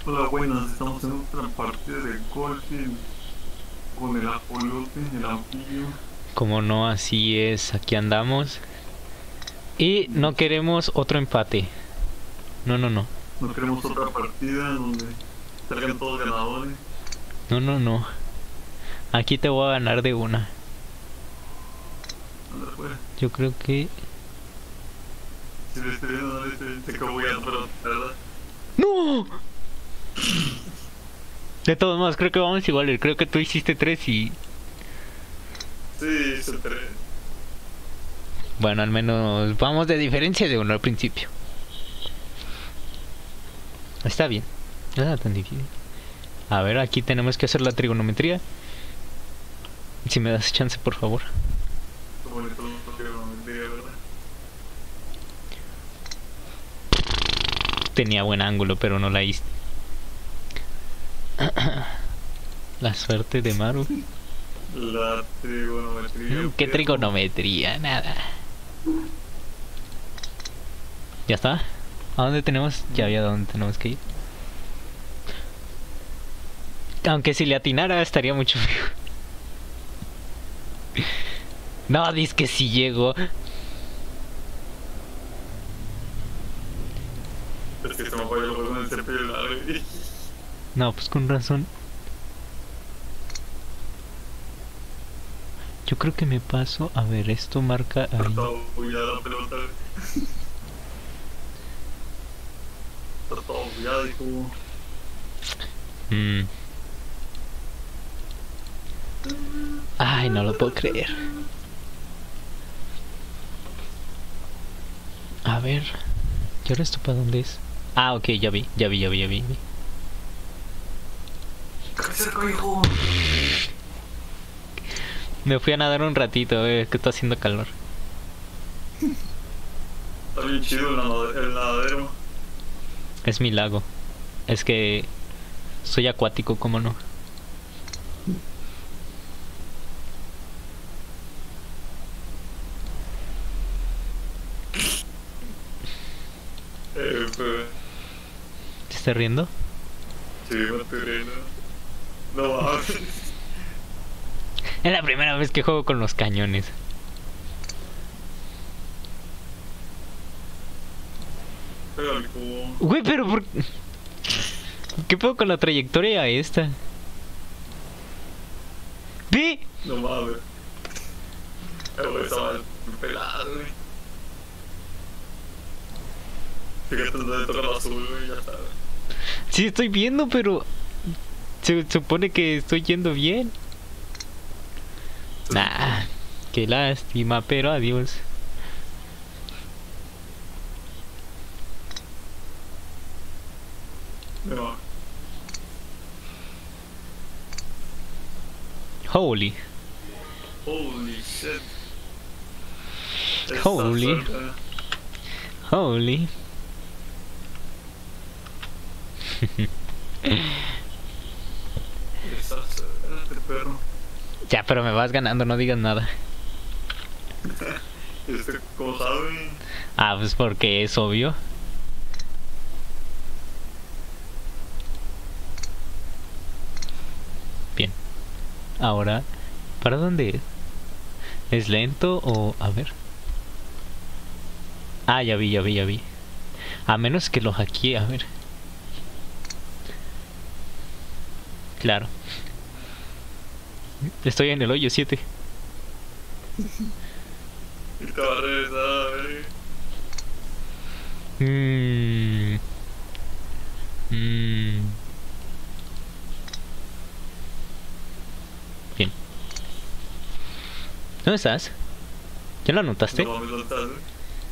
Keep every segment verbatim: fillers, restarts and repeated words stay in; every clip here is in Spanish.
Hola, buenas, estamos en otra partida de golf con el ajolote, el anfibio. Como no, así es, aquí andamos. Y no Listo. queremos otro empate. No, no, no. No queremos otra partida donde salgan todos ganadores. No, no, no. Aquí te voy a ganar de una. Anda pues, Yo creo que... si le estoy viendo, no le estoy, te acabo ya, pero ¿verdad? ¡No! De todos modos, creo que vamos igual. Creo que tú hiciste tres y... Sí, se tres. Bueno, al menos vamos de diferencia de uno al principio. Está bien. No era tan difícil. A ver, aquí tenemos que hacer la trigonometría. Si me das chance, por favor. Qué bonito lo que me diría, ¿verdad? Tenía buen ángulo, pero no la hice. La suerte de Maru. La trigonometría, ¿Qué perro. trigonometría? Nada. ¿Ya está? ¿A dónde tenemos? Ya Mm. había a dónde tenemos que ir. Aunque si le atinara estaría mucho mejor. No, dice que si llego. Es que se me falló con el cepillo de la ley. No, pues con razón. Yo creo que me paso. A ver, esto marca Pero ahí. estaba bugueada la pelota. Está todo bugueado, hijo. Mm. Ay, no lo puedo creer. A ver. ¿Y ahora esto para dónde es? Ah, ok, ya vi, ya vi, ya vi, ya vi. ¡Cerca, hijo! Me fui a nadar un ratito, eh, que está haciendo calor. Está bien chido el, nadadero, el nadadero. Es mi lago. Es que soy acuático, ¿cómo no? Eh, pues, ¿Te estás riendo? sí, me estoy riendo. No mames. Es la primera vez que juego con los cañones. Pégale, hijo. Güey, pero ¿por qué puedo con la trayectoria esta? ¡Vi! No mames. Eh, güey, estaba pelado, güey. Fíjate dónde toca el azul, güey, ya está. Sí, estoy viendo, pero se supone que estoy yendo bien. Se Nah, supone. qué lástima, pero adiós. No. Holy, Holy shit. Está holy, cerca. holy. Está cerca, este perro. Ya, pero me vas ganando, no digas nada. Este, ¿cómo sabe? Ah, pues porque es obvio. Bien. Ahora, ¿para dónde es? ¿Es lento o...? A ver. Ah, ya vi, ya vi, ya vi. A menos que lo hackee, a ver. Claro. Estoy en el hoyo siete. Y te va a regresar, a ver. Mmm. Mmm. Bien. ¿Dónde estás? ¿Ya lo anotaste? No mames, ¿dónde estás, güey?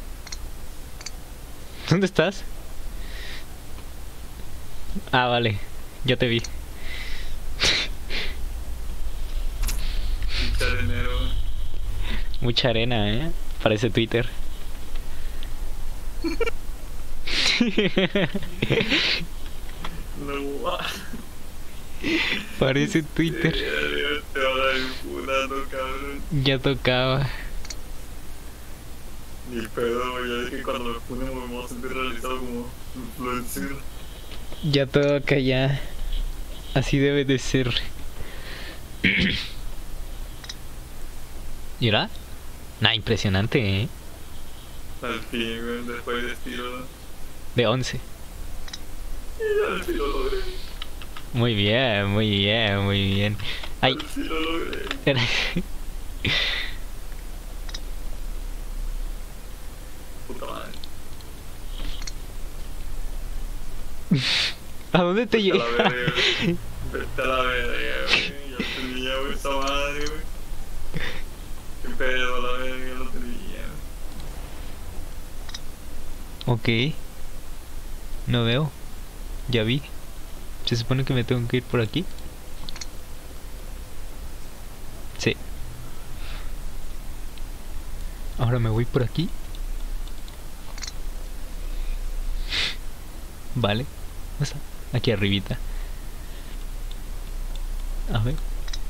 ¿Dónde estás? Ah, vale. Ya te vi. Pinche arenero, güey. Mucha arena, ¿eh? Parece Twitter. No mames. Parece Sí, Twitter. adiós, te van a ir funando, cabrón. Ya tocaba. Ni pedo, güey. Ya dije que cuando me pone me voy a sentir realizado como influencer. Ya todo acá ya. Así debe de ser. ¿Y ahora? Nah, impresionante, ¿eh? Al fin, güey, después de estilo. De once. Y al fin lo logré. Muy bien, muy bien, muy bien. Ay, Al fin lo logré. era- Puta madre. ¿A dónde te Vete a la llega? verga, güey. Vete a la verga, güey. Yo tenía, güey, esa madre, güey. Qué pedo, la verga, lo tenía. Ok. No veo. Ya vi. Se supone que me tengo que ir por aquí. Sí. Ahora me voy por aquí. Vale. ¿Dónde está? Aquí arribita. A ver.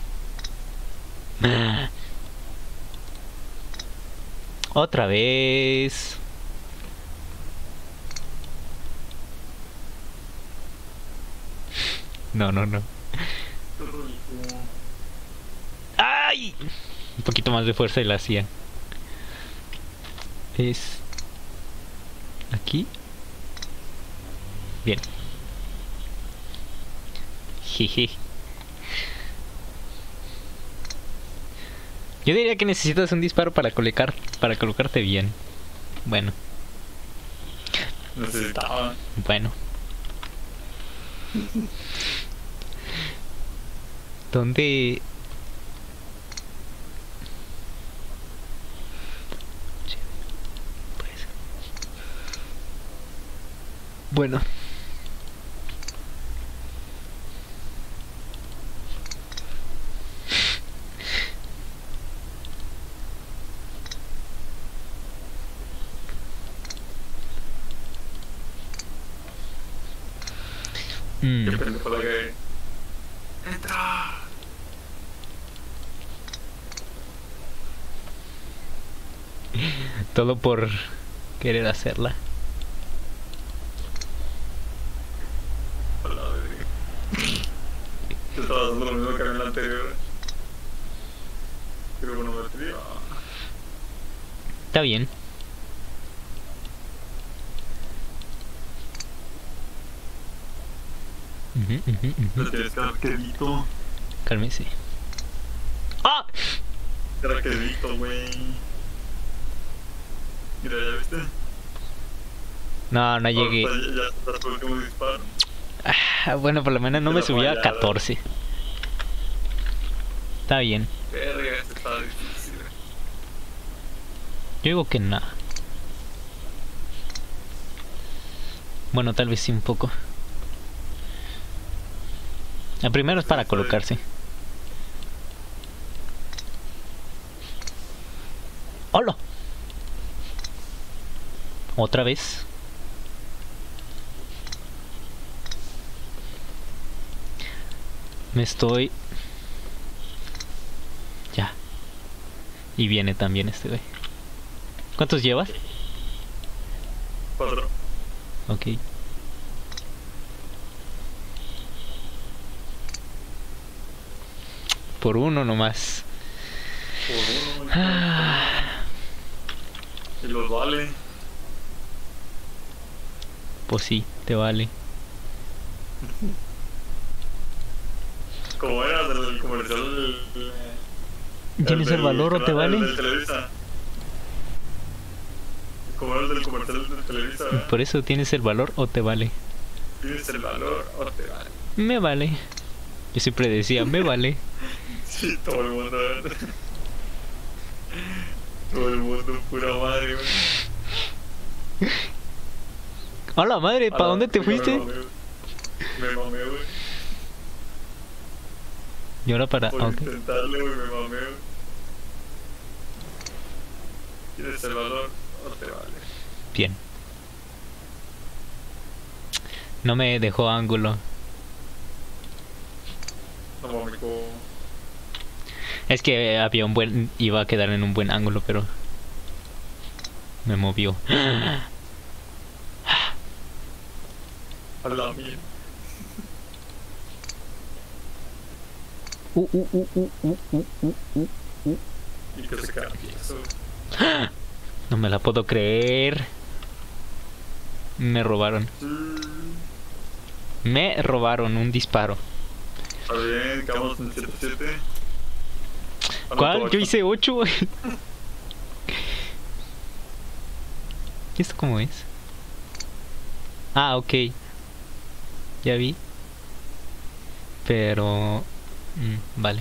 Otra vez. No, no, no. Qué rico. ¡Ay! Un poquito más de fuerza y la hacía. Es... aquí. Bien. Jeje. Yo diría que necesitas un disparo para colocar, para colocarte bien. Bueno, Necesitaba. bueno. ¿Dónde? Pues. Bueno. Mm. Qué pendejo la que. ¡Entra! Todo por querer hacerla. A la verga. Yo estaba haciendo lo mismo que en la anterior. Pero bueno, me batería. Está bien. Ujú, ujú, ujú. Pero tienes carquerito. Cálmese. ¡Ah! Carquerito, güey. Mira, ¿ya viste? No, no llegué. Ahorita ya, ya está tu último disparo. Ah, bueno, por lo menos no Te me la subí a fallaron. catorce. Está bien. Verga, este está difícil. Yo digo que nada. Bueno, tal vez sí un poco. El primero es para colocarse. ¡Hola! Otra vez. Me estoy... Ya. Y viene también este güey. ¿Cuántos llevas? Cuatro. Ok. Por uno nomás. Por uno. Ah, Y los vale. pues sí, te vale. Como era del comercial del. ¿Tienes el del valor o te canal- el vale? del Televisa. Como era el del comercial del Televisa, ¿verdad? Por eso tienes el valor o te vale. ¿Tienes el valor o te vale? Me vale. Yo siempre decía, me vale. Sí, todo el mundo, ¿verdad? Todo el mundo, pura madre, güey. ¡A la madre! A ¿Para la- dónde te me fuiste? mamé, güey. Me mamé, güey. Y ahora para... Por ok. intentarle, güey, me mamé, güey. ¿Tienes el valor o te vale? Bien. No me dejó ángulo. No mames, como. Es que había un buen... Iba a quedar en un buen ángulo, pero... Me movió. A la mía. Uh, uh, uh, uh, uh, uh, uh, uh, uh. Y que se cambie eso. No me la puedo creer. Me robaron. Sí. Me robaron un disparo. Está bien, quedamos en siete siete. ¿Cuál? Yo hice ocho. ¿Esto cómo es? Ah, ok. Ya vi. Pero... Mm, vale.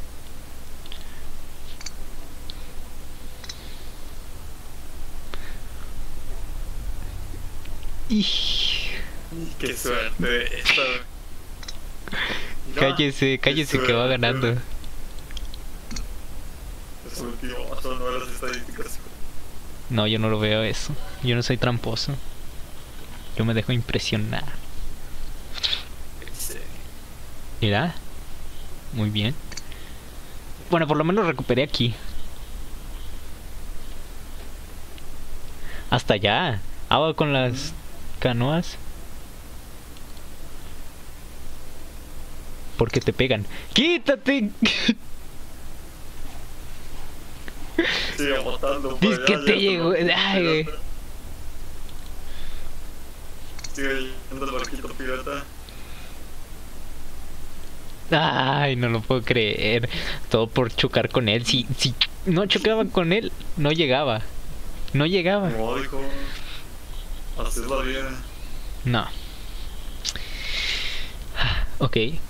Y... Qué suerte esta. Cállese, cállese que va ganando. Los últimos son las estadísticas. No, yo no lo veo eso. Yo no soy tramposo. Yo me dejo impresionar. Sí. Mira. Muy bien. Bueno, por lo menos recuperé aquí. Hasta allá. Agua con las canoas. Porque te pegan. ¡Quítate! Sigue botando. por Dice allá, que ya te está llegó. el Ay, güey. pirata. Sigue yendo el barquito pirata. Ay, no lo puedo creer. Todo por chocar con él. Si, si no chocaba con él, no llegaba. No llegaba. No, dijo. Así es la vida. No. Ok. Mira,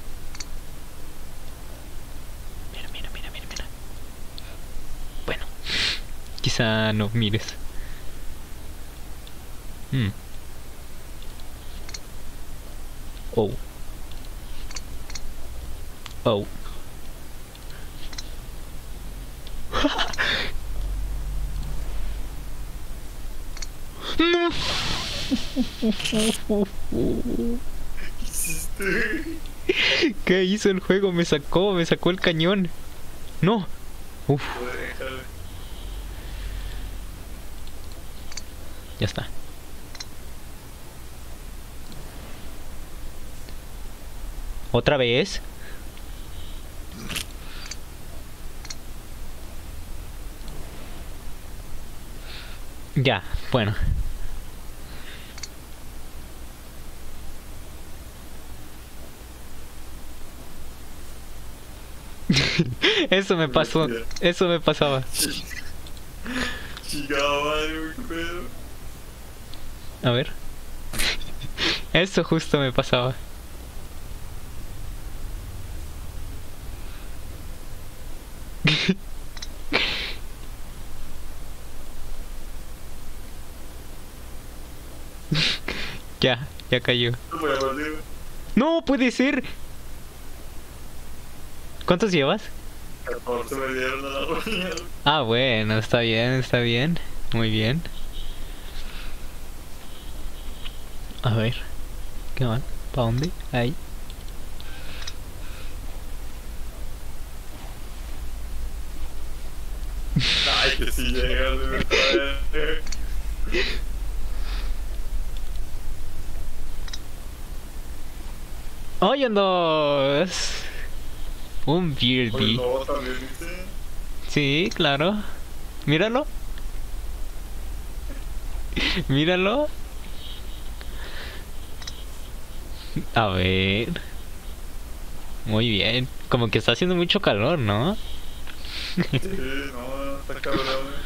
mira, mira, mira, mira. Bueno. Quizá no mires. Hmm. Oh. Oh. No. ¿Qué hiciste? ¿Qué hizo el juego? Me sacó, me sacó el cañón. No. Uf, Déjale. ya está. ¿Otra vez? Ya, bueno. Eso me pasó, eso me pasaba. Chingaba, qué pedo. A ver. Eso justo me pasaba. Ya, ya cayó. No voy a valer. No puede ser. ¿Cuántos llevas? catorce me dieron a la rodilla. Ah, bueno, está bien, está bien. Muy bien. A ver. ¿Qué van? ¿Para dónde? Ahí. Ay, que si llegas de verdad. ¡Ay, andas! Un Oye, Beardy. no, también dice. Sí, claro. Míralo. Míralo. A ver. Muy bien. Como que está haciendo mucho calor, ¿no? Sí, no, está cabrón.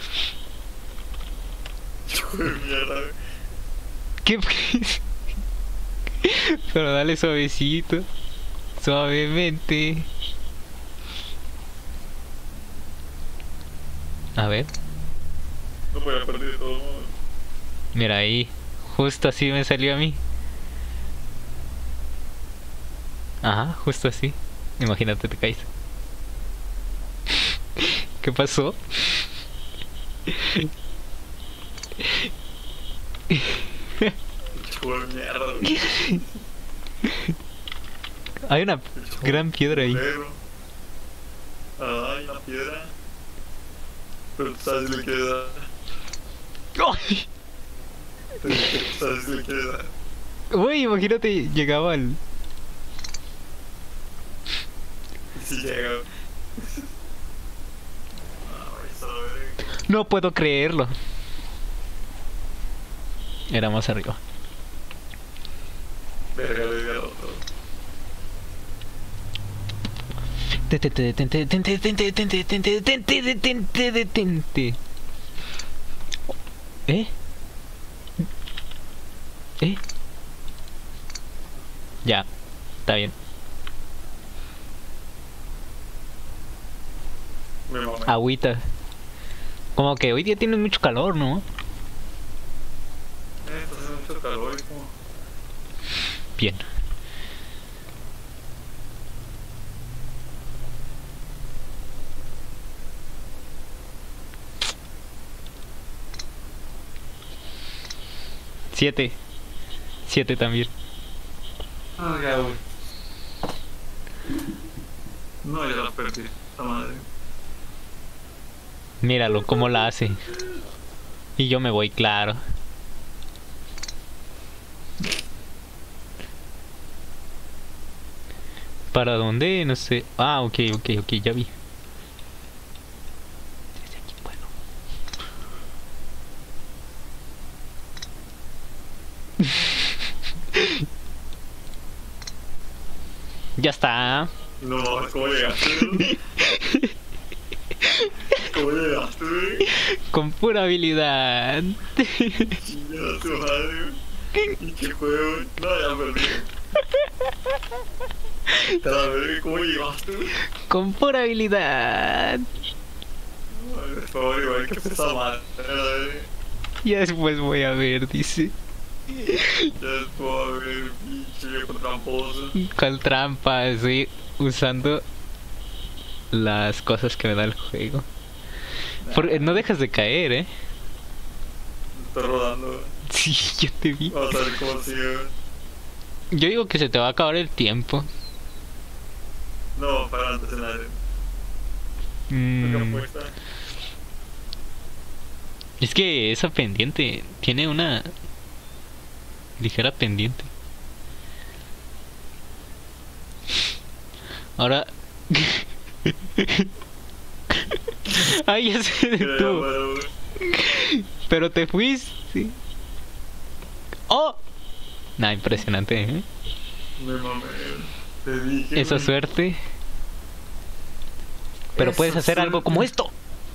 Hijo de mierda. ¿Qué? Pero dale suavecito. Suavemente. A ver. No voy a perder de todos modos. Mira ahí. Justo así me salió a mí. Ajá, justo así. Imagínate, te caes. ¿Qué pasó? Hijo de mierda. Hay una gran piedra ahí. Culero. Ay, la piedra. Pero tú sabes lo que da. ¡Ay! Tú sabes lo que da. Güey, imagínate, llegaba al... Si llega. Ah, vais a ver. No puedo creerlo. Era más arriba. Verga, le di al otro. Detente, detente, detente, detente, detente, detente, detente, detente, detente. ¿Eh? ¿Eh? Ya, está bien. Me mamé. Agüita. Como que hoy día tienes mucho calor, ¿no? Eh, está haciendo mucho calor y como... Bien. Siete. Siete también. Ah, ya, güey. No, ya la perdí. Esta madre. Míralo, cómo la hace. Y yo me voy, claro. ¿Para dónde? No sé. Ah, ok, ok, ok, ya vi. Desde aquí puedo. Ya está. No mames, ¿cómo llegaste? ¿Cómo llegaste, güey? Con pura habilidad. Chingada tu madre, güey. Pinche juego, güey. No, ya perdí. Te la verga, ¿cómo llegaste, güey? Con pura habilidad. No, por favor, igual que esa madre, la verga. Ya después voy a ver, dice. Ya después, a ver, pinche viejo tramposo. ¿Cuál trampa? Estoy usando las cosas que me da el juego. Por- no dejas de caer, ¿eh? Estoy rodando, güey. Sí, yo te vi. Vamos a ver cómo sigue, güey. Yo digo que se te va a acabar el tiempo. No, para antes en la arena. ¿Qué Mm, apuesta? es que esa pendiente tiene una ligera pendiente. Ahora... Ay, ya se Que ya detuvo. paró, güey. Pero te fuiste. ¡Oh! Nah, impresionante, ¿eh? Me mamé, te dije. Esa güey. suerte. Pero Esa puedes hacer algo suerte. como esto.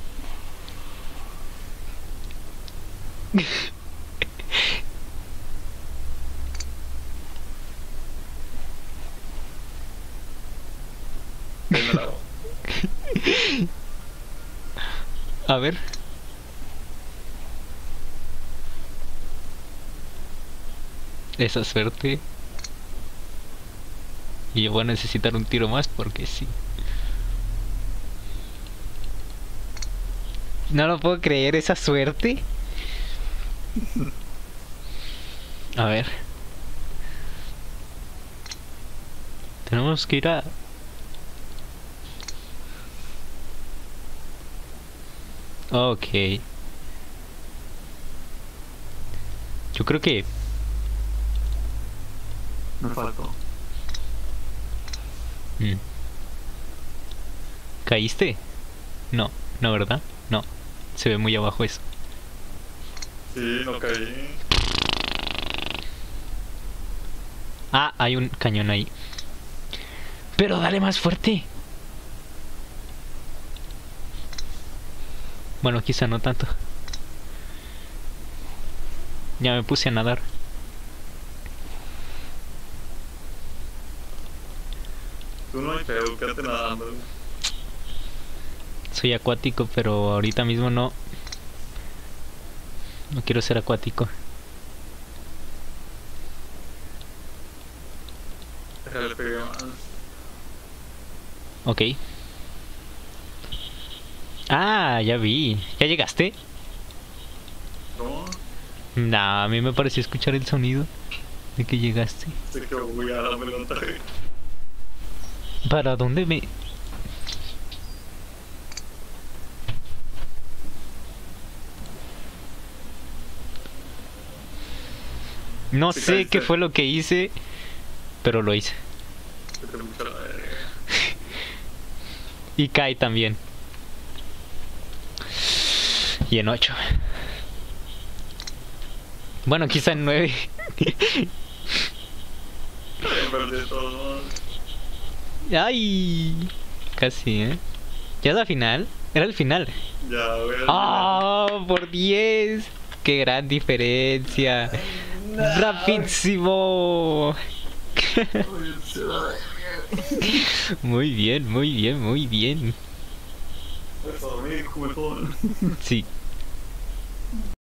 Ahí me la hago. A ver. Esa suerte. Y yo voy a necesitar un tiro más porque sí. No lo puedo creer, esa suerte. A ver. Tenemos que ir a... Ok. Yo creo que... Me faltó. mm. ¿Caíste? No, no, ¿verdad? No. Se ve muy abajo eso. Sí, no caí. Ah, hay un cañón ahí. Pero dale más fuerte. Bueno, quizá no tanto. Ya me puse a nadar. Tú no hay pedo, quédate nadando, güey. Soy acuático, pero ahorita mismo no. No quiero ser acuático. Déjale pegar más. Ok. Ah, ya vi. ¿Ya llegaste? ¿Cómo? Nah, a mí me pareció escuchar el sonido de que llegaste. Se quedó muy a la pelota, güey. ¿Para dónde me...? No Te sé caíste. qué fue lo que hice, pero lo hice. Se te puso la verga. Y cae también. Y en ocho. Bueno, quizá en nueve. Perdí todo. Ay, casi, ¿eh? ¿Ya es la final? Era el final. Ya, güey. ¡Ah! ¡Por diez! ¡Qué gran diferencia! ¡Rapidísimo! Muy bien, muy bien, muy bien. Eso, mi juguetón. Sí.